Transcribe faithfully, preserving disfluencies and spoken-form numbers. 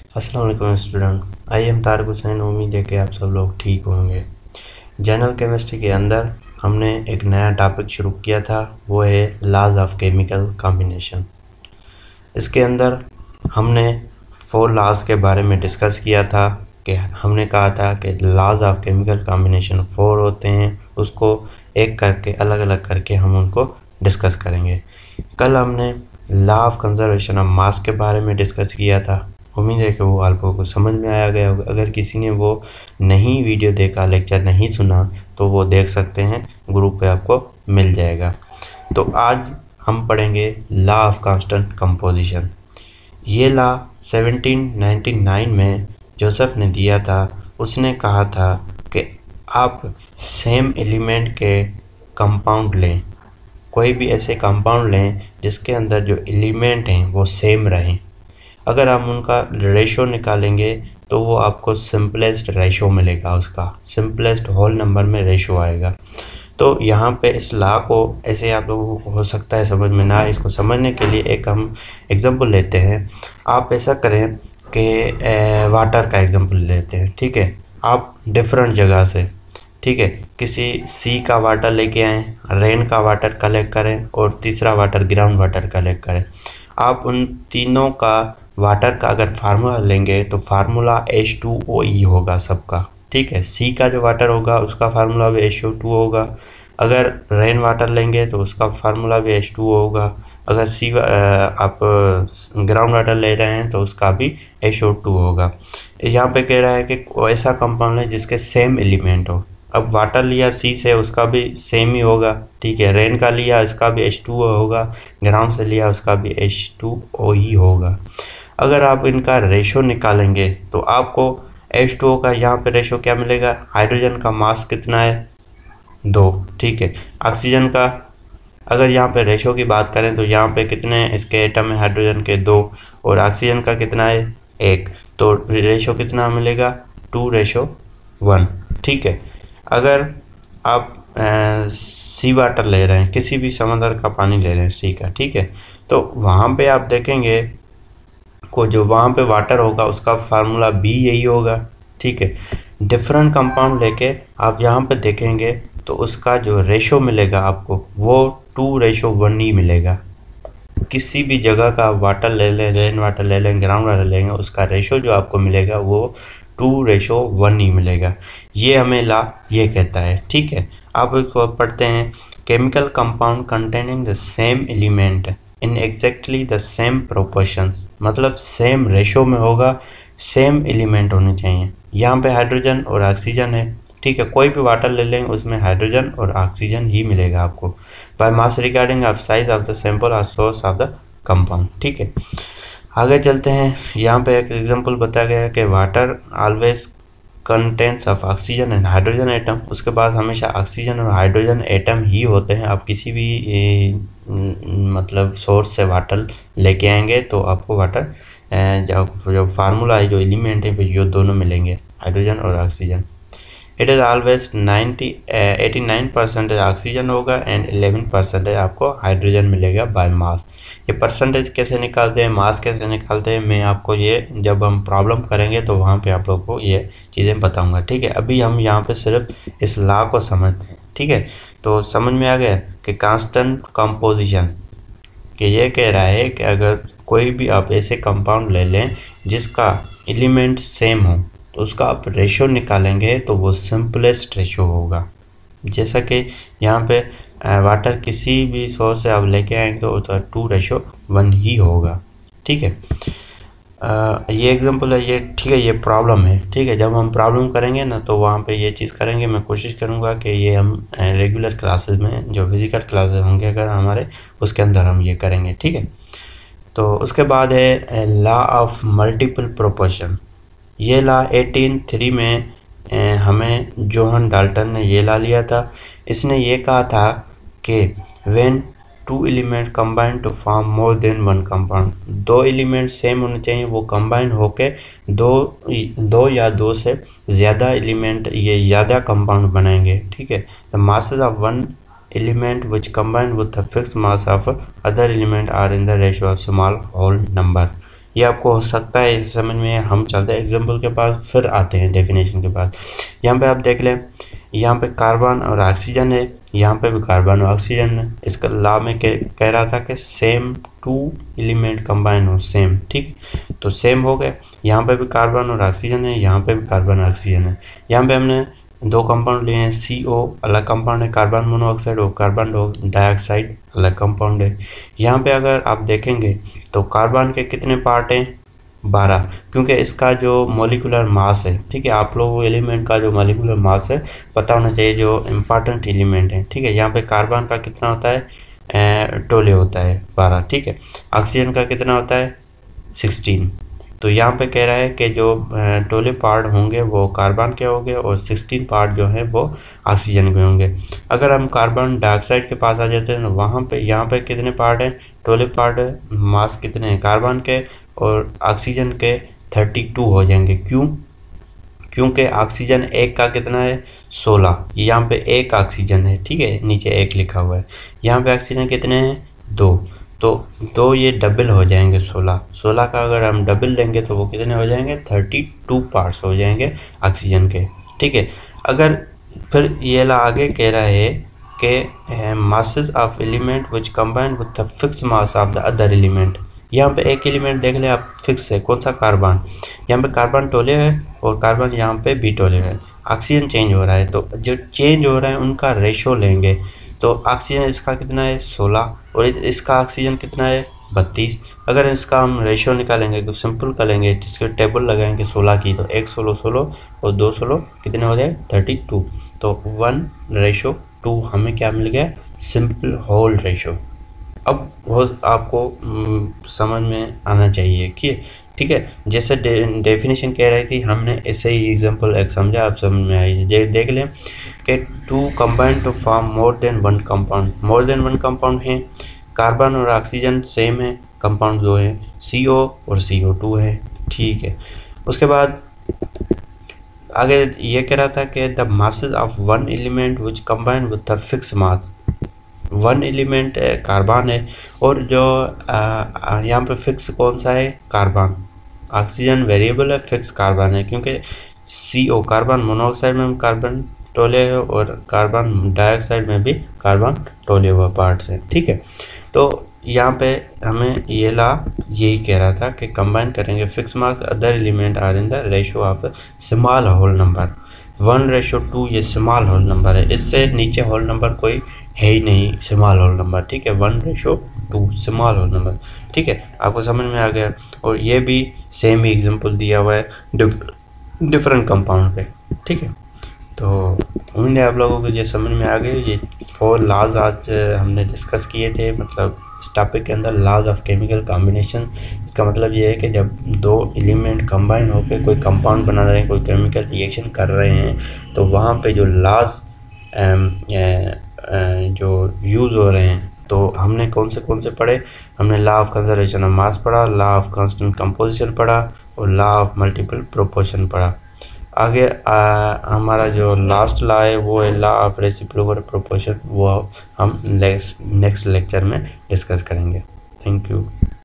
अस्सलाम वालेकुम student, I am Tariq Hussain. उम्मीद है कि आप सब लोग ठीक होंगे। जनरल केमिस्ट्री के अंदर हमने एक नया टॉपिक शुरू किया था, वो है लॉज ऑफ केमिकल कॉम्बिनेशन। इसके अंदर हमने फोर लॉज के बारे में डिस्कस किया था कि हमने कहा था कि laws of chemical combination four होते हैं, उसको एक करके अलग अलग करके हम उनको डिस्कस करेंगे। कल हमने law of conservation of mass के बारे में डिस्कस किया था। उम्मीद है कि वो आप लोगों को समझ में आया गया होगा। अगर किसी ने वो नहीं वीडियो देखा, लेक्चर नहीं सुना, तो वो देख सकते हैं, ग्रुप पे आपको मिल जाएगा। तो आज हम पढ़ेंगे लॉ ऑफ कांस्टेंट कंपोजिशन। ये लॉ सेवनटीन नाइंटी नाइन में जोसेफ ने दिया था। उसने कहा था कि आप सेम एलिमेंट के कंपाउंड लें, कोई भी ऐसे कंपाउंड लें जिसके अंदर जो एलिमेंट हैं वो सेम रहें। अगर हम उनका रेशो निकालेंगे तो वो आपको सिंपलेस्ट रेशो मिलेगा, उसका सिंपलेस्ट होल नंबर में रेशो आएगा। तो यहाँ पे इस लॉ को ऐसे आप लोगों को हो सकता है समझ में ना आए। इसको समझने के लिए एक हम एग्जांपल लेते हैं। आप ऐसा करें कि वाटर का एग्जांपल लेते हैं, ठीक है। आप डिफरेंट जगह से, ठीक है, किसी सी का वाटर लेके आएँ, रेन का वाटर कलेक्ट करें और तीसरा वाटर ग्राउंड वाटर कलेक्ट करें। आप उन तीनों का वाटर का अगर फार्मूला लेंगे तो फार्मूला एच टू ओ ई होगा सबका, ठीक है। सी का जो वाटर होगा उसका फार्मूला भी एच टू होगा। अगर रेन वाटर लेंगे तो उसका फार्मूला भी एच टू होगा। अगर सी आप ग्राउंड वाटर ले रहे हैं तो उसका भी एच टू होगा। यहाँ पे कह रहा है कि ऐसा कंपाउंड है जिसके सेम एलिमेंट हो। अब वाटर लिया सी से, उसका भी सेम ही होगा, ठीक है। रेन का लिया, इसका भी एच टू ओ होगा। ग्राउंड से लिया, उसका भी एच टू ओ ही होगा। अगर आप इनका रेशो निकालेंगे तो आपको एच टू ओ का यहाँ पे रेशो क्या मिलेगा? हाइड्रोजन का मास कितना है? दो, ठीक है। ऑक्सीजन का अगर यहाँ पे रेशो की बात करें तो यहाँ पे कितने इसके एटम है हाइड्रोजन के? दो। और ऑक्सीजन का कितना है? एक। तो रेशो कितना मिलेगा? टू रेशो वन, ठीक है। अगर आप सी वाटर ले रहे हैं, किसी भी समंदर का पानी ले रहे हैं सी का, ठीक है, तो वहाँ पे आप देखेंगे को जो वहाँ पे वाटर होगा उसका फार्मूला भी यही होगा, ठीक है। डिफरेंट कंपाउंड लेके आप यहाँ पे देखेंगे तो उसका जो रेशो मिलेगा आपको वो टू रेशो वन ही मिलेगा। किसी भी जगह का वाटर ले लें, रेन वाटर ले लें, ग्राउंड वाटर लेंगे, उसका रेशो जो आपको मिलेगा वो टू रेशो वन ही मिलेगा। ये हमें ला ये कहता है, ठीक है। आप इसको पढ़ते हैं, chemical compound containing the same element in exactly the same proportions, मतलब सेम रेशो में होगा, सेम एलिमेंट होने चाहिए। यहाँ पे हाइड्रोजन और ऑक्सीजन है, ठीक है। कोई भी वाटर ले लेंगे उसमें हाइड्रोजन और ऑक्सीजन ही मिलेगा आपको। By mass regarding of size of the sample और सोर्स ऑफ द कंपाउंड, ठीक है। आगे चलते हैं। यहाँ पे एक एग्जांपल बताया गया है कि water always contents of oxygen and hydrogen atom. उसके बाद हमेशा ऑक्सीजन और हाइड्रोजन एटम ही होते हैं। आप किसी भी ए, मतलब सोर्स से वाटर लेके आएंगे तो आपको वाटर जो जो फार्मूला है, जो एलिमेंट है, फिर ये दोनों मिलेंगे, हाइड्रोजन और oxygen. It is always ninety eighty nine percentage oxygen होगा एंड इलेवन परसेंटेज आपको हाइड्रोजन मिलेगा बाय मास। ये परसेंटेज कैसे निकालते हैं, मास कैसे निकालते हैं, मैं आपको ये जब हम प्रॉब्लम करेंगे तो वहाँ पे आप लोगों को ये चीज़ें बताऊंगा, ठीक है। अभी हम यहाँ पे सिर्फ इस लॉ को समझते हैं, ठीक है। तो समझ में आ गया कि कांस्टेंट कंपोजिशन कि ये कह रहा है कि अगर कोई भी आप ऐसे कंपाउंड ले लें जिसका एलिमेंट सेम हो तो उसका आप रेशो निकालेंगे तो वो सिंपलेस्ट रेशो होगा। जैसा कि यहाँ पे वाटर किसी भी सोर्स से आप लेके आएंगे तो टू रेशो वन ही होगा, ठीक है। आ, ये एग्जांपल है, ये ठीक है, ये प्रॉब्लम है, ठीक है। जब हम प्रॉब्लम करेंगे ना तो वहाँ पे ये चीज़ करेंगे। मैं कोशिश करूँगा कि ये हम रेगुलर क्लासेस में जो फिजिकल क्लासेस होंगे अगर हमारे, उसके अंदर हम ये करेंगे, ठीक है। तो उसके बाद है लॉ ऑफ मल्टीपल प्रोपोर्शन। ये लॉ एटीन थ्री में हमें जोहन डाल्टन ने ये लॉ लिया था। इसने ये कहा था कि when two element combine to form more than one compound, दो एलिमेंट सेम होने चाहिए, वो कंबाइन होके दो दो या दो से ज़्यादा एलिमेंट, ये ज़्यादा कंपाउंड बनाएंगे, ठीक है। The masses of one element which combine with the fixed mass of other element are in the ratio of small whole number. ये आपको हो सकता है इस समझ में। हम चलते हैं एग्जाम्पल के पास, फिर आते हैं डेफिनेशन के पास। यहाँ पे आप देख लें, यहाँ पे कार्बन और ऑक्सीजन है, यहाँ पे भी कार्बन और ऑक्सीजन है। इसका लॉ में कह रहा था कि सेम टू एलिमेंट कंबाइन हो, सेम, ठीक। तो सेम हो गए, यहाँ पे भी कार्बन और ऑक्सीजन है, यहाँ पे भी कार्बन और ऑक्सीजन है। यहाँ पे हमने दो कंपाउंड लिए हैं, सी ओ अलग कंपाउंड है, कार्बन मोनोऑक्साइड और कार्बन डाइऑक्साइड अलग कंपाउंड है। यहाँ पे अगर आप देखेंगे तो कार्बन के कितने पार्ट हैं, बारह, क्योंकि इसका जो मॉलिक्यूलर मास है, ठीक है, आप लोगों को एलिमेंट का जो मॉलिक्यूलर मास है पता होना चाहिए, जो इम्पॉर्टेंट एलिमेंट है, ठीक है। यहाँ पे कार्बन का कितना होता है, टोले होता है बारह, ठीक है। ऑक्सीजन का कितना होता है, सिक्सटीन। तो यहाँ पे कह रहा है कि जो टोले पार्ट होंगे वो कार्बन के होंगे और सिक्सटीन पार्ट जो है वो ऑक्सीजन के होंगे। अगर हम कार्बन डाइऑक्साइड के पास आ जाते हैं तो वहाँ पे यहाँ पे कितने पार्ट हैं, टोले पार्ट मास कितने हैं कार्बन के और ऑक्सीजन के थर्टी टू हो जाएंगे। क्यों? क्योंकि ऑक्सीजन एक का कितना है, सोलह। यहाँ पे एक ऑक्सीजन है, ठीक है, नीचे एक लिखा हुआ है। यहाँ पे ऑक्सीजन कितने हैं, दो। तो दो ये डबल हो जाएंगे, सोलह। सोलह का अगर हम डबल लेंगे तो वो कितने हो जाएंगे, थर्टी टू पार्ट्स हो जाएंगे ऑक्सीजन के, ठीक है। अगर फिर ये ला आगे कह रहा है कि masses of element which combine with the fix mass of the other element. यहाँ पे एक एलिमेंट देख लें आप, फिक्स है, कौन सा, कार्बन। यहाँ पे कार्बन टोले है और कार्बन यहाँ पे भी टोले है। ऑक्सीजन चेंज हो रहा है, तो जो चेंज हो रहा है उनका रेशो लेंगे। तो ऑक्सीजन इसका कितना है, सोलह, और इसका ऑक्सीजन कितना है, बत्तीस। अगर इसका हम रेशो निकालेंगे तो सिंपल करेंगे, जिसके टेबल लगाएंगे सोलह की, तो एक सोलह सोलह और दो सोलह कितने हो जाए, थर्टी टू। तो वन रेशो टू हमें क्या मिल गया, सिंपल होल रेशो। अब वो आपको समझ में आना चाहिए कि ठीक है, जैसे डे, डेफिनेशन कह रही थी, हमने ऐसे ही एग्जांपल एक समझा, आप समझ में आई। दे, देख लें कि two combine to form more than one compound. More than one compound है, कार्बन और ऑक्सीजन सेम है, कंपाउंड दो है, सी ओ और सी ओ टू है, ठीक है। उसके बाद आगे ये कह रहा था कि the masses of one element which combine with the fix mass. One element carbon है और जो यहाँ पे फिक्स कौन सा है, कार्बन। ऑक्सीजन वेरिएबल है, फिक्स कार्बन है, क्योंकि सी ओ कार्बन मोनोऑक्साइड में कार्बन टोले है और कार्बन डाइऑक्साइड में भी कार्बन टोले हुआ पार्ट्स हैं, ठीक है। तो यहाँ पे हमें ये ला यही कह रहा था कि कंबाइन करेंगे fix mass other element are in the ratio of small whole number. One ratio two ये स्मॉल होल नंबर है, इससे नीचे होल नंबर कोई है ही नहीं, स्मॉल होल नंबर, ठीक है। One ratio two small whole number, ठीक है, आपको समझ में आ गया। और ये भी सेम ही एग्जांपल दिया हुआ है डिफरेंट कंपाउंड पे, ठीक है। तो उम्मीद है आप लोगों को ये समझ में आ गई। ये फोर लॉज आज हमने डिस्कस किए थे, मतलब इस टॉपिक के अंदर लॉज ऑफ केमिकल कॉम्बिनेशन। इसका मतलब ये है कि जब दो एलिमेंट कंबाइन होकर कोई कंपाउंड बना रहे हैं, कोई केमिकल रिएक्शन कर रहे हैं, तो वहाँ पे जो लॉज जो यूज़ हो रहे हैं, तो हमने कौन से कौन से पढ़े, हमने law of conservation of mass पढ़ा, लॉ ऑफ कांस्टेंट कंपोजिशन पढ़ा और लॉ ऑफ मल्टीपल प्रोपोर्शन पढ़ा। आगे आ, हमारा जो लास्ट लॉ है वो है लॉ ऑफ रेसिप्रोकल प्रोपोर्शन, वो हम नेक्स्ट नेक्स्ट लेक्चर में डिस्कस करेंगे। Thank you.